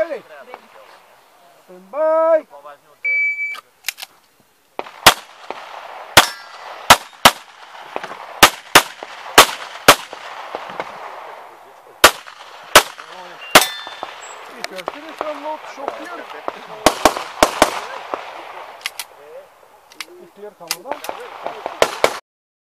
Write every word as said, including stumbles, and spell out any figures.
ready? Stand by. Finish on not so clear. Clear camera.